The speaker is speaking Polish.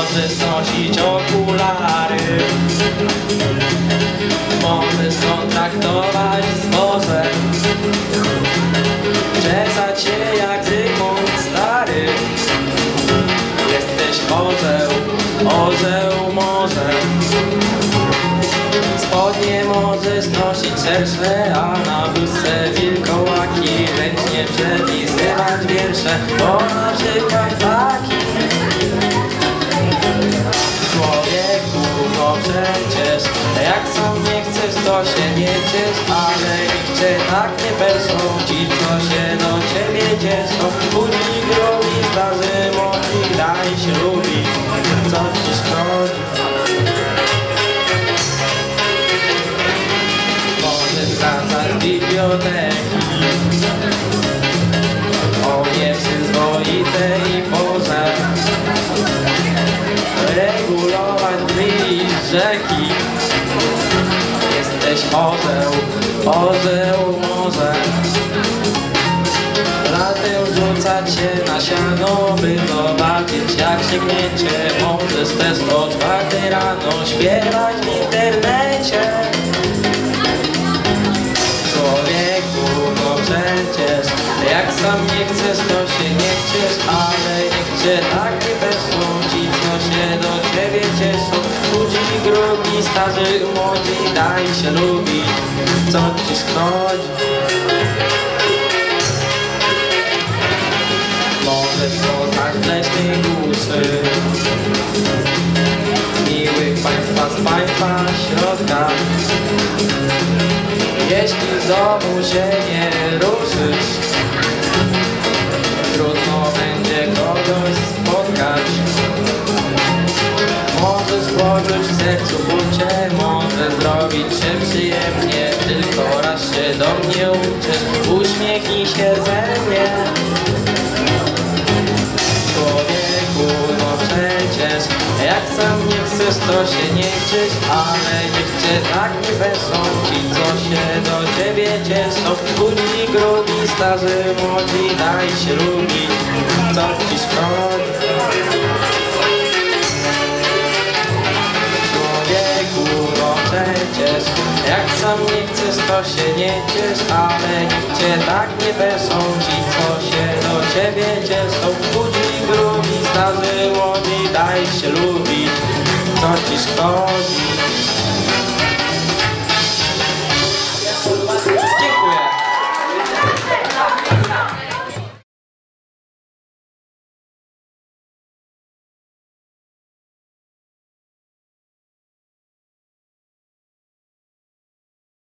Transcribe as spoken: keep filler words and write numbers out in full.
Możesz nosić okulary, możesz kontraktować zboże, czesać się jak Zygmunt Stary. Jesteś orzeł, orzeł może. Spodnie możesz nosić szersze, a na bluzce wilkołaki. Ręcznie przepisywać wiersze, bo na przykład taki. Człowieku, no przecież jak sam nie chcesz, to się nie ciesz, ale niech cię tak nie persą ci, co się do ciebie cieszą. Budzi grobi, zdarzy moci, daj się lubić, co ci szkodzi. Możesz wracać z biblioteki o nieprzyzwoitej porze, regulować bryj rzeki. Jesteś orzeł, orzeł może. Latem rzucać się na siano, by zobaczyć jak się gniecie. Możesz też o czwartej rano śpiewać w internecie. Człowieku, no przecież jak sam nie chcesz, to się nie chcesz, ale niech cię tak nie weszło ci, co się do ciebie cieszą. Ludzi grubi, starzy, młodzi, daj się lubić, co ci szkodzi. Możesz poznać w leśnej głuszy miłych państwa z państwa środka. Jeśli z domu się nie ruszysz, trudno będzie kogoś spotkać. Możesz poczuć w sercu bucie, może zrobić się przyjemnie. Tylko raz się do mnie uczysz, uśmiechnij się ze mnie. Człowieku, no przecież jak sam nie chcesz, to się nie chcesz, ale niech cię tak nie weszą ci, co się do ciebie cieszą. Budzi grubi, starzy, młodzi, daj się lubić, co ci szkodzi. Człowieku, no przecież jak sam nie chcesz, to się nie ciesz, ale niech cię tak nie weszą ci, co się do ciebie cieszą. Budzi grubi, starzy, młodzi, daj się lubić, co ci szkodzi.